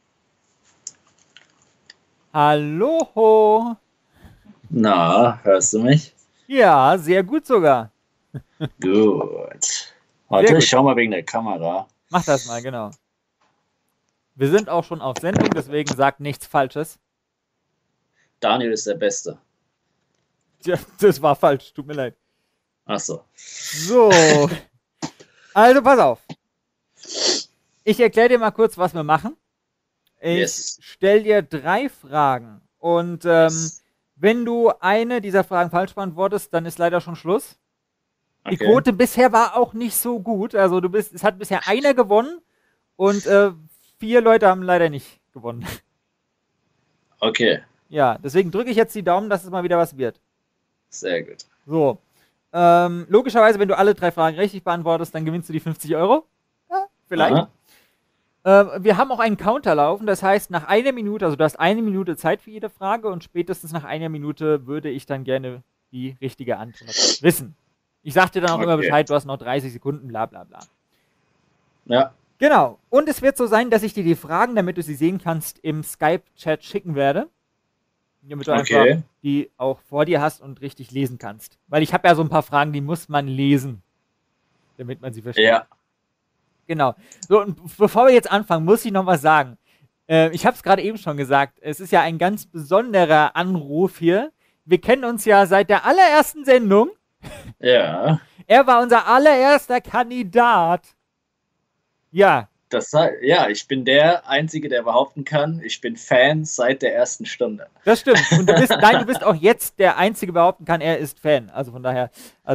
Hallo. Na, hörst du mich? Ja, sehr gut sogar. Gut. Warte, ich schau mal wegen der Kamera. Mach das mal, genau. Wir sind auch schon auf Sendung, deswegen sagt nichts Falsches. Daniel ist der Beste. Ja, das war falsch, tut mir leid. Ach so. So. Also, pass auf. Ich erkläre dir mal kurz, was wir machen. Ich stelle dir 3 Fragen. Und wenn du eine dieser Fragen falsch beantwortest, dann ist leider schon Schluss. Okay. Die Quote bisher war auch nicht so gut. Also es hat bisher einer gewonnen und 4 Leute haben leider nicht gewonnen. Okay. Ja, deswegen drücke ich jetzt die Daumen, dass es mal wieder was wird. Sehr gut. So. Logischerweise, wenn du alle 3 Fragen richtig beantwortest, dann gewinnst du die 50 Euro. Ja, vielleicht. Wir haben auch einen Counter laufen, das heißt, nach 1 Minute, also du hast 1 Minute Zeit für jede Frage und spätestens nach 1 Minute würde ich dann gerne die richtige Antwort wissen. Ich sag dir dann auch immer Bescheid, du hast noch 30 Sekunden, bla bla bla. Ja. Genau. Und es wird so sein, dass ich dir die Fragen, damit du sie sehen kannst, im Skype-Chat schicken werde. Damit du einfach die auch vor dir hast und richtig lesen kannst. Weil ich habe ja so ein paar Fragen, die muss man lesen, damit man sie versteht. Ja. Genau. So, und bevor wir jetzt anfangen, muss ich noch was sagen. Ich habe es gerade eben schon gesagt, es ist ja ein ganz besonderer Anruf hier. Wir kennen uns ja seit der allerersten Sendung. Ja. Er war unser allererster Kandidat. Ja. Ich bin der Einzige, der behaupten kann, ich bin Fan seit der ersten Stunde. Das stimmt. Und du bist auch jetzt der Einzige, der behaupten kann, er ist Fan. Also von daher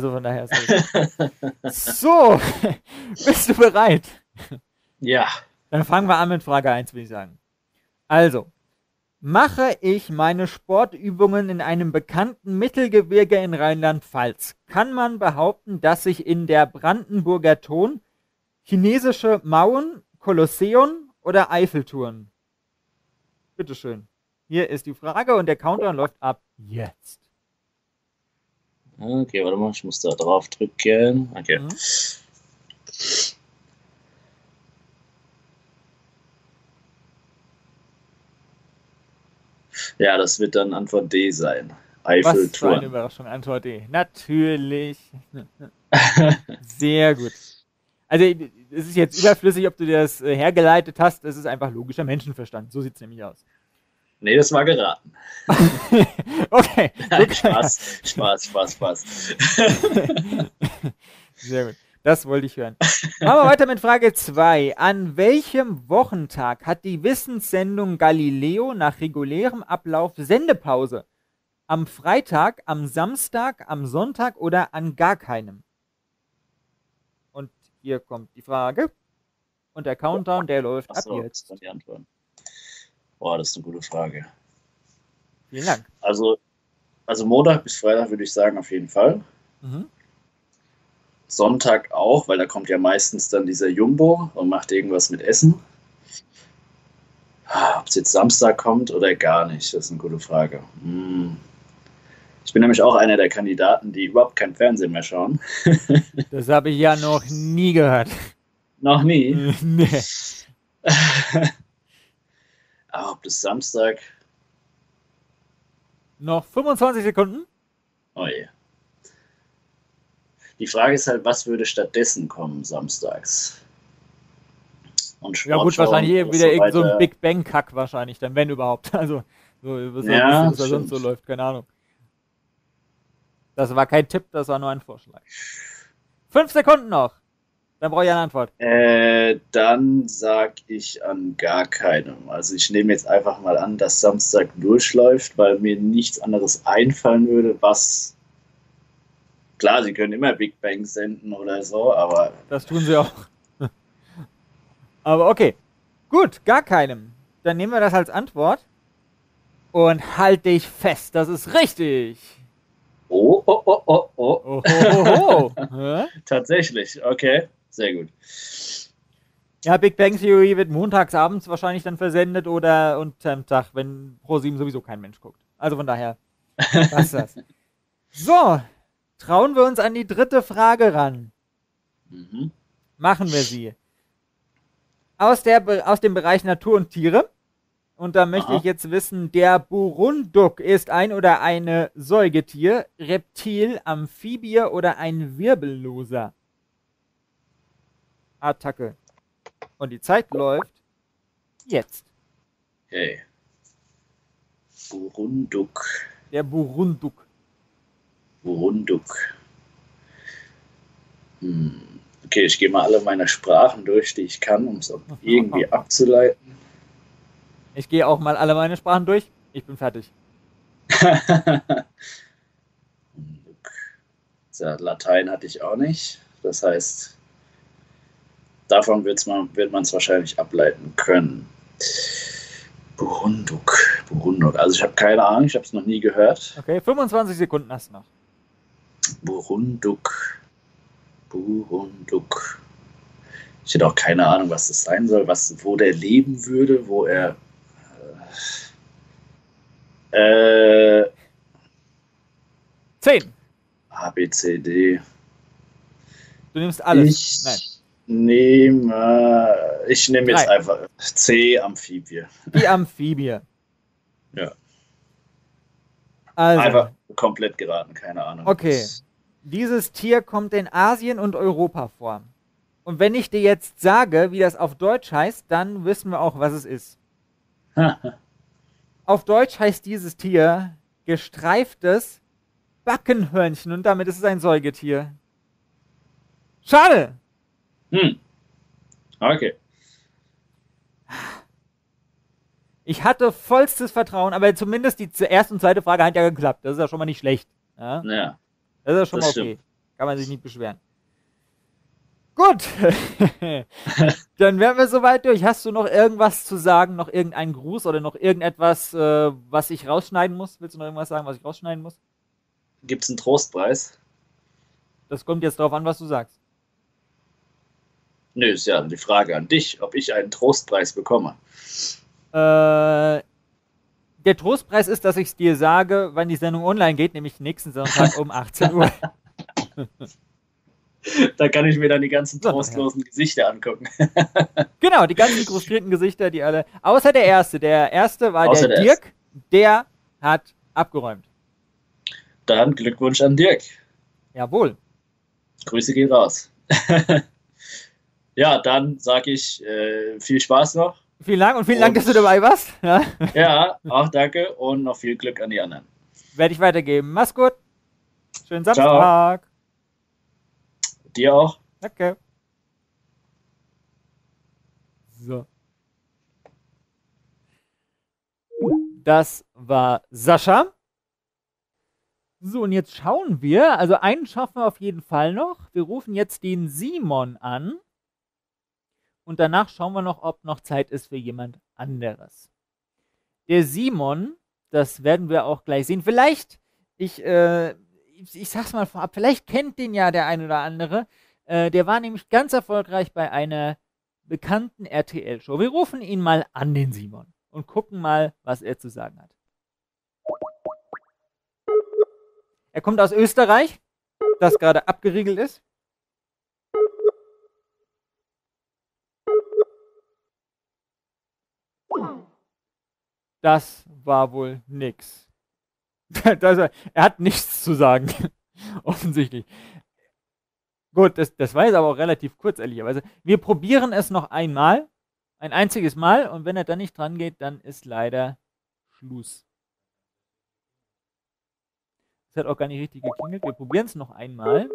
ist so, bist du bereit? Ja. Dann fangen wir an mit Frage 1, würde ich sagen. Also, Mache ich meine Sportübungen in einem bekannten Mittelgebirge in Rheinland-Pfalz, kann man behaupten, dass sich in der Brandenburger Ton chinesische Mauern, Kolosseum oder Eiffelturm? Bitteschön. Hier ist die Frage und der Countdown läuft ab jetzt. Okay, warte mal, ich muss da drauf drücken. Okay. Ja, das wird dann Antwort D sein. Eiffelturm. Was für eine Überraschung, Antwort D. Natürlich. Sehr gut. Also, es ist jetzt überflüssig, ob du das hergeleitet hast. Es ist einfach logischer Menschenverstand. So sieht es nämlich aus. Nee, das war geraten. Okay. Spaß. Sehr gut. Das wollte ich hören. Machen wir weiter mit Frage 2. An welchem Wochentag hat die Wissenssendung Galileo nach regulärem Ablauf Sendepause? Am Freitag, am Samstag, am Sonntag oder an gar keinem? Und hier kommt die Frage. Und der Countdown, der läuft ab jetzt. Das ist die Antwort. Boah, das ist eine gute Frage. Vielen Dank. Also Montag bis Freitag würde ich sagen, auf jeden Fall. Sonntag auch, weil da kommt ja meistens dann dieser Jumbo und macht irgendwas mit Essen. Ob es jetzt Samstag kommt oder gar nicht, das ist eine gute Frage. Ich bin nämlich auch einer der Kandidaten, die überhaupt kein Fernsehen mehr schauen. Das habe ich ja noch nie gehört. Noch nie? Nee. Aber ob das Samstag... Noch 25 Sekunden. Oh je. Die Frage ist halt, was würde stattdessen kommen samstags? Und ja gut, wahrscheinlich wieder irgend so ein Big Bang-Kack wahrscheinlich, dann wenn überhaupt. Also, was da sonst so läuft, keine Ahnung. Das war kein Tipp, das war nur ein Vorschlag. 5 Sekunden noch. Dann brauche ich eine Antwort. Dann sag ich an gar keinem. Also ich nehme jetzt einfach mal an, dass Samstag durchläuft, weil mir nichts anderes einfallen würde, was... Klar, sie können immer Big Bang senden oder so, aber... Das tun sie auch. Aber okay. Gut, gar keinem. Dann nehmen wir das als Antwort. Und halt dich fest, das ist richtig. Oh. Ja? Tatsächlich, okay. Sehr gut. Ja, Big Bang Theory wird montags abends wahrscheinlich dann versendet oder unterm Tag, wenn ProSieben sowieso kein Mensch guckt. Also von daher, was ist das? So, trauen wir uns an die dritte Frage ran. Machen wir sie. Aus dem Bereich Natur und Tiere. Und da möchte ich jetzt wissen, der Burunduk ist ein oder eine Säugetier, Reptil, Amphibie oder ein Wirbelloser? Attacke. Und die Zeit läuft jetzt. Okay. Burunduk. Der Burunduk. Okay, ich gehe mal alle meine Sprachen durch, die ich kann, um es irgendwie abzuleiten. Ich gehe auch mal alle meine Sprachen durch. Ich bin fertig. Ja, Latein hatte ich auch nicht. Das heißt, davon wird man es wahrscheinlich ableiten können. Burunduk. Also ich habe keine Ahnung, ich habe es noch nie gehört. Okay, 25 Sekunden hast du noch. Burunduk. Ich hätte auch keine Ahnung, was das sein soll, wo der leben würde, wo er... 10. A, B, C, D. Du nimmst alles. Ich nehme jetzt einfach C, Amphibie. Die Amphibie. Ja. Also, einfach komplett geraten, keine Ahnung. Okay. Dieses Tier kommt in Asien und Europa vor. Und wenn ich dir jetzt sage, wie das auf Deutsch heißt, dann wissen wir auch, was es ist. Auf Deutsch heißt dieses Tier gestreiftes Backenhörnchen und damit ist es ein Säugetier. Schade! Okay. Ich hatte vollstes Vertrauen, aber zumindest die erste und zweite Frage hat ja geklappt. Das ist ja schon mal nicht schlecht. Ja. Das ist ja schon mal okay. Kann man sich nicht beschweren. Gut. Dann wären wir soweit durch. Hast du noch irgendwas zu sagen? Noch irgendeinen Gruß oder noch irgendetwas, was ich rausschneiden muss? Willst du noch irgendwas sagen, was ich rausschneiden muss? Gibt es einen Trostpreis? Das kommt jetzt darauf an, was du sagst. Nö, ist ja die Frage an dich, ob ich einen Trostpreis bekomme. Der Trostpreis ist, dass ich es dir sage, wann die Sendung online geht, nämlich nächsten Sonntag um 18 Uhr. Da kann ich mir dann die ganzen trostlosen Gesichter angucken. Genau, die ganzen frustrierten Gesichter, die alle. Außer der Erste. Der Erste war Außer der der Dirk. Der hat abgeräumt. Dann Glückwunsch an Dirk. Jawohl. Grüße gehen raus. Ja, dann sage ich viel Spaß noch. Vielen Dank und vielen Dank, dass du dabei warst. Ja, Ja, auch danke und noch viel Glück an die anderen. werde ich weitergeben. Mach's gut. Schönen Samstag. Dir auch. Danke. So. Das war Sascha. So, und jetzt schauen wir. Also einen schaffen wir auf jeden Fall noch. Wir rufen jetzt den Simon an. Und danach schauen wir noch, ob noch Zeit ist für jemand anderes. Der Simon, das werden wir auch gleich sehen. Vielleicht, ich sag's mal vorab, vielleicht kennt den ja der ein oder andere. Der war nämlich ganz erfolgreich bei einer bekannten RTL-Show. Wir rufen ihn mal an, den Simon, und gucken mal, was er zu sagen hat. Er kommt aus Österreich, das gerade abgeriegelt ist. Das war wohl nix. Er hat nichts zu sagen. Offensichtlich. Gut, das war jetzt aber auch relativ kurz, ehrlicherweise. Wir probieren es noch einmal. Ein einziges Mal. Und wenn er dann nicht dran geht, dann ist leider Schluss. Das hat auch gar nicht richtig geklingelt. Wir probieren es noch einmal.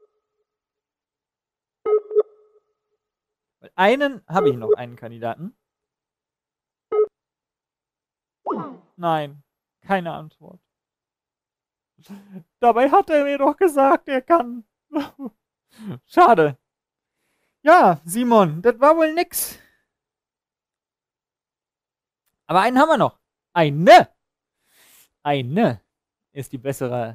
Einen habe ich noch, einen Kandidaten. Nein, keine Antwort. Dabei hat er mir doch gesagt, er kann. Schade. Ja, Simon, das war wohl nix. Aber einen haben wir noch. Eine ist die bessere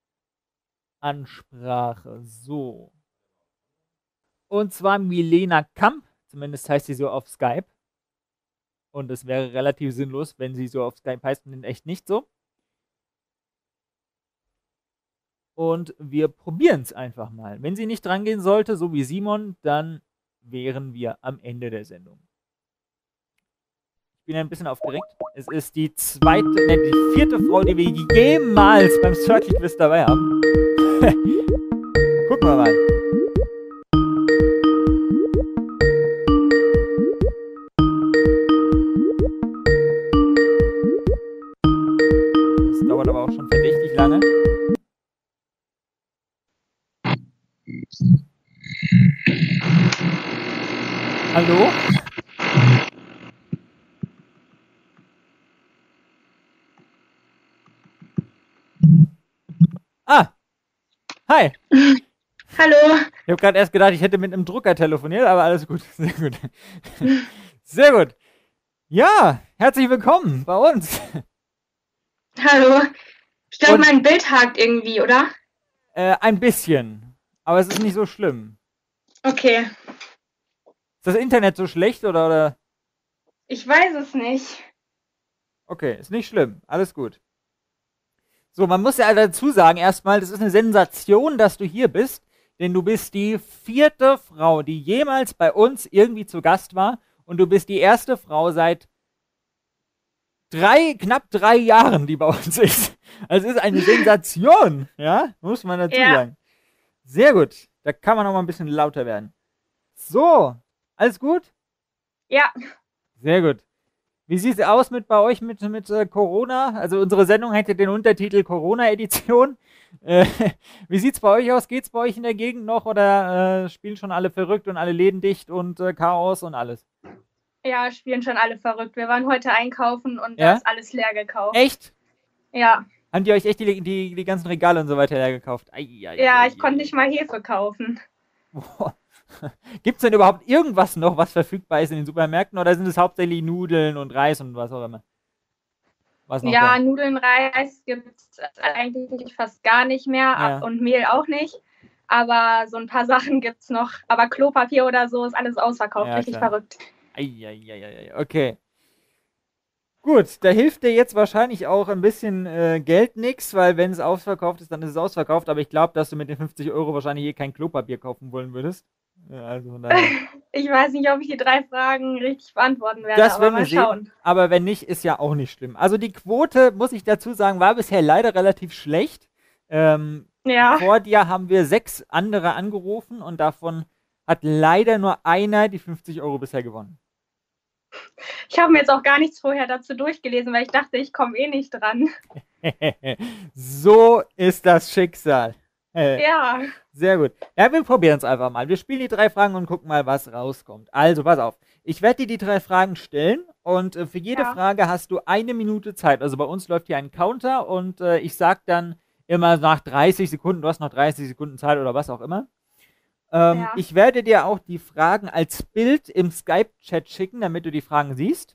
Ansprache. So. Und zwar Milena Kamp. Zumindest heißt sie so auf Skype. Und es wäre relativ sinnlos, wenn sie so auf Skype heißt und in echt nicht so. Und wir probieren es einfach mal. Wenn sie nicht drangehen sollte, so wie Simon, dann wären wir am Ende der Sendung. Ich bin ein bisschen aufgeregt. Es ist die vierte Frau, die wir jemals beim Circle Quiz dabei haben. Gucken wir mal. Das dauert aber auch schon verdächtig lange. Hallo? Ah! Hi! Hallo! Ich habe gerade erst gedacht, ich hätte mit einem Drucker telefoniert, aber alles gut. Sehr gut. Sehr gut. Ja, herzlich willkommen bei uns. Hallo! Ich glaube, mein Bild hakt irgendwie, oder? Ein bisschen. Aber es ist nicht so schlimm. Okay. Ist das Internet so schlecht oder? Ich weiß es nicht. Okay, ist nicht schlimm. Alles gut. So, man muss ja dazu sagen, erstmal, das ist eine Sensation, dass du hier bist, denn du bist die vierte Frau, die jemals bei uns irgendwie zu Gast war, und du bist die erste Frau seit knapp 3 Jahren, die bei uns ist. Also es ist eine Sensation, ja, muss man dazu sagen. Sehr gut, da kann man noch mal ein bisschen lauter werden. So, alles gut? Ja. Sehr gut. Wie sieht es aus bei euch mit Corona? Also unsere Sendung hat ja den Untertitel Corona-Edition. Wie sieht es bei euch aus? Geht es bei euch in der Gegend noch oder spielen schon alle verrückt und alle Läden dicht und Chaos und alles? Ja, spielen schon alle verrückt. Wir waren heute einkaufen und da ist alles leer gekauft. Echt? Ja. Haben die euch echt die ganzen Regale und so weiter leer gekauft? Ich konnte nicht mal Hefe kaufen. Gibt es denn überhaupt irgendwas noch, was verfügbar ist in den Supermärkten oder sind es hauptsächlich Nudeln und Reis und was auch immer? Was noch Ja, da? Nudeln, Reis gibt es eigentlich fast gar nicht mehr Ja. und Mehl auch nicht. Aber so ein paar Sachen gibt es noch. Aber Klopapier oder so ist alles ausverkauft. Ja, richtig klar. verrückt. Eieieiei, okay. Gut, da hilft dir jetzt wahrscheinlich auch ein bisschen Geld nix, weil wenn es ausverkauft ist, dann ist es ausverkauft. Aber ich glaube, dass du mit den 50 € wahrscheinlich hier kein Klopapier kaufen wollen würdest. Ja, also von daher. Ich weiß nicht, ob ich die 3 Fragen richtig beantworten werde, Das aber werden wir mal schauen. sehen. Aber wenn nicht, ist ja auch nicht schlimm. Also die Quote, muss ich dazu sagen, war bisher leider relativ schlecht. Ja, Vor dir haben wir 6 andere angerufen und davon hat leider nur einer die 50 € bisher gewonnen. ich habe mir jetzt auch gar nichts vorher dazu durchgelesen, weil ich dachte, ich komme eh nicht dran. So ist das Schicksal. Ja, Sehr gut. Ja, wir probieren es einfach mal. Wir spielen die 3 Fragen und gucken mal, was rauskommt. Also, pass auf. Ich werde dir die 3 Fragen stellen und für jede Ja. Frage hast du 1 Minute Zeit. Also bei uns läuft hier ein Counter und ich sage dann immer nach 30 Sekunden, du hast noch 30 Sekunden Zeit oder was auch immer. Ja. Ich werde dir auch die Fragen als Bild im Skype-Chat schicken, damit du die Fragen siehst.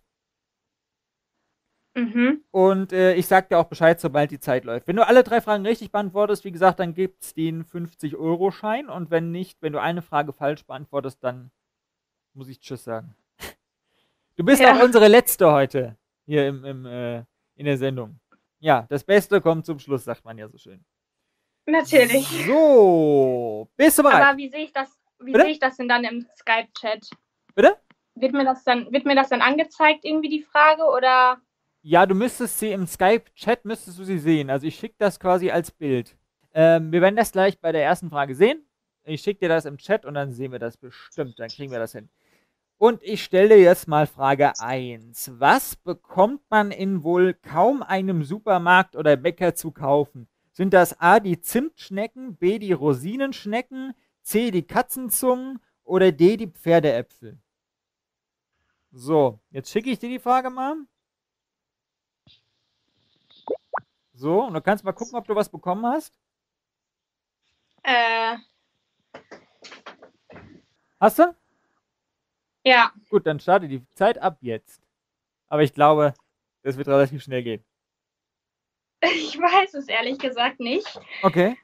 mhm. Und ich sag dir auch Bescheid, sobald die Zeit läuft. Wenn du alle 3 Fragen richtig beantwortest, wie gesagt, dann gibt es den 50-€-Schein. Und wenn nicht, wenn du eine Frage falsch beantwortest, dann muss ich Tschüss sagen. Du bist Ja. auch unsere Letzte heute hier in der Sendung. Ja, das Beste kommt zum Schluss, sagt man ja so schön. Natürlich. So, bist du bereit? Aber wie sehe ich das? Wie Bitte? sehe ich das denn dann im Skype-Chat? Bitte? Wird mir das dann angezeigt, irgendwie die Frage? Oder? Ja, du müsstest sie im Skype-Chat, müsstest du sie sehen. Also ich schicke das quasi als Bild. Wir werden das gleich bei der ersten Frage sehen. Ich schicke dir das im Chat und dann sehen wir das bestimmt. Dann kriegen wir das hin. Und ich stelle dir jetzt mal Frage 1. Was bekommt man in wohl kaum einem Supermarkt oder Bäcker zu kaufen? Sind das A, die Zimtschnecken, B, die Rosinenschnecken, C, die Katzenzungen oder D, die Pferdeäpfel? So, jetzt schicke ich dir die Frage mal. So, und du kannst mal gucken, ob du was bekommen hast. Hast du? Ja. Gut, dann starte die Zeit ab jetzt. Aber ich glaube, das wird relativ schnell gehen. Ich weiß es ehrlich gesagt nicht. Okay.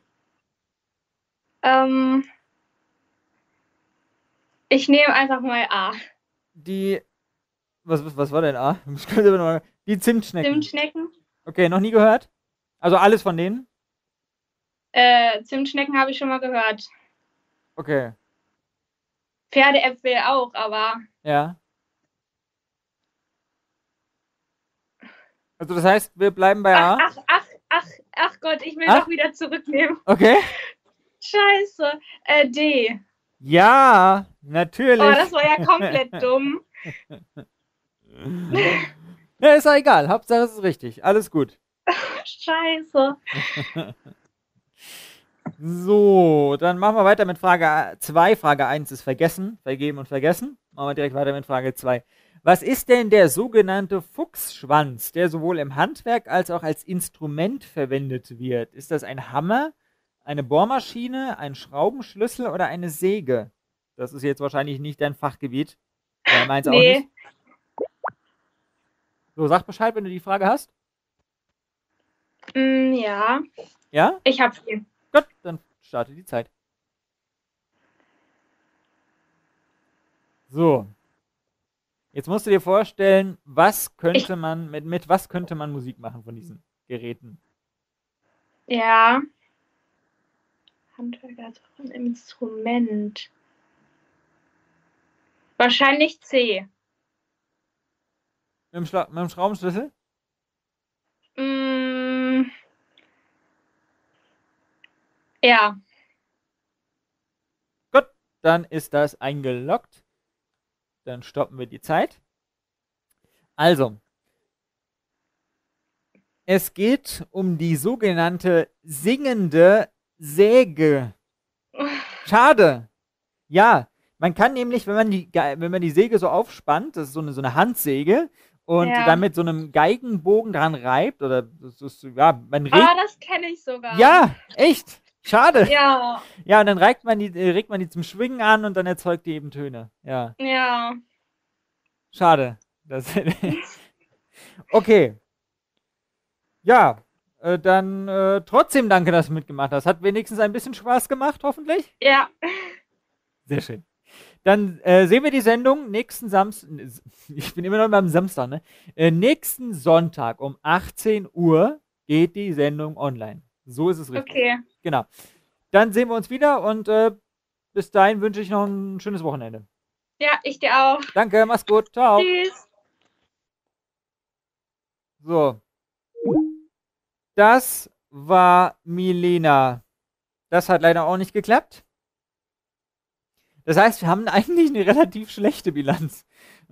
Ich nehme einfach mal A. Die. Was war denn A? Die Zimtschnecken. Zimtschnecken. Okay, noch nie gehört? Also alles von denen? Zimtschnecken habe ich schon mal gehört. Okay. Pferdeäpfel auch, aber Ja. Also das heißt, wir bleiben bei A? ach Gott, ich will Ah? doch wieder zurücknehmen. Okay. Scheiße. D. Ja, natürlich. Oh, das war ja komplett dumm. Ja, ist ja egal. Hauptsache es ist richtig. Alles gut. Scheiße. So, dann machen wir weiter mit Frage 2. Frage 1 ist vergessen, vergeben und vergessen. Machen wir direkt weiter mit Frage 2. Was ist denn der sogenannte Fuchsschwanz, der sowohl im Handwerk als auch als Instrument verwendet wird? Ist das ein Hammer, eine Bohrmaschine, ein Schraubenschlüssel oder eine Säge? Das ist jetzt wahrscheinlich nicht dein Fachgebiet. Ja, meins auch Nee. nicht. So, sag Bescheid, wenn du die Frage hast. Ja, Ja? ich habe sie. Gut, dann starte die Zeit. So. Jetzt musst du dir vorstellen, was könnte man, mit was könnte man Musik machen von diesen Geräten? Ja. Handwerker als auch ein Instrument. Wahrscheinlich C. Mit dem Schraubenschlüssel? Ja. Gut, dann ist das eingeloggt. Dann stoppen wir die Zeit. Also, es geht um die sogenannte singende Säge. Schade. Ja, man kann nämlich, wenn man die Säge so aufspannt, das ist so eine Handsäge, und Ja. dann mit so einem Geigenbogen dran reibt, oder das ist, ja, man regt. Ah, das kenne ich sogar. Ja, echt. Schade. Ja. Ja, und dann regt man die zum Schwingen an und dann erzeugt die eben Töne. Ja. Ja. Schade. Okay. Ja, dann trotzdem danke, dass du mitgemacht hast. Hat wenigstens ein bisschen Spaß gemacht, hoffentlich? Ja. Sehr schön. Dann sehen wir die Sendung nächsten Samstag. Ich bin immer noch beim Samstag, ne? Nächsten Sonntag um 18 Uhr geht die Sendung online. So ist es richtig. Okay. Genau. Dann sehen wir uns wieder und bis dahin wünsche ich noch ein schönes Wochenende. Ja, ich dir auch. Danke, mach's gut. Ciao. Tschüss. So. Das war Milena. Das hat leider auch nicht geklappt. Das heißt, wir haben eigentlich eine relativ schlechte Bilanz.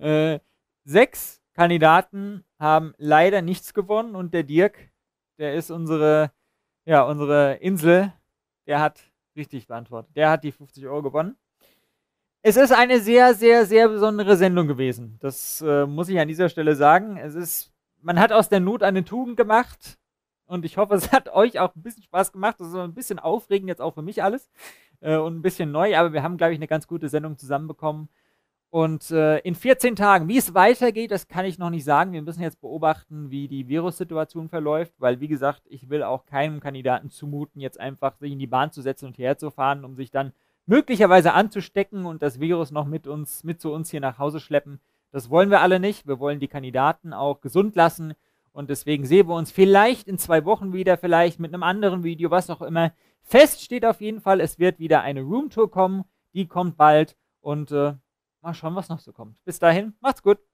6 Kandidaten haben leider nichts gewonnen und der Dirk, der ist unsere Insel, der hat richtig beantwortet. Der hat die 50 Euro gewonnen. Es ist eine sehr, sehr, sehr besondere Sendung gewesen. Das muss ich an dieser Stelle sagen. Man hat aus der Not eine Tugend gemacht und ich hoffe, es hat euch auch ein bisschen Spaß gemacht. Das ist ein bisschen aufregend jetzt auch für mich alles und ein bisschen neu, aber wir haben, glaube ich, eine ganz gute Sendung zusammenbekommen. Und in 14 Tagen, wie es weitergeht, das kann ich noch nicht sagen. Wir müssen jetzt beobachten, wie die Virussituation verläuft, weil, wie gesagt, ich will auch keinem Kandidaten zumuten, jetzt einfach sich in die Bahn zu setzen und hierher zu fahren, um sich dann möglicherweise anzustecken und das Virus noch mit zu uns hier nach Hause schleppen. Das wollen wir alle nicht. Wir wollen die Kandidaten auch gesund lassen und deswegen sehen wir uns vielleicht in 2 Wochen wieder, vielleicht mit einem anderen Video, was auch immer. Fest steht auf jeden Fall, es wird wieder eine Roomtour kommen. Die kommt bald und mal schauen, was noch so kommt. Bis dahin, macht's gut.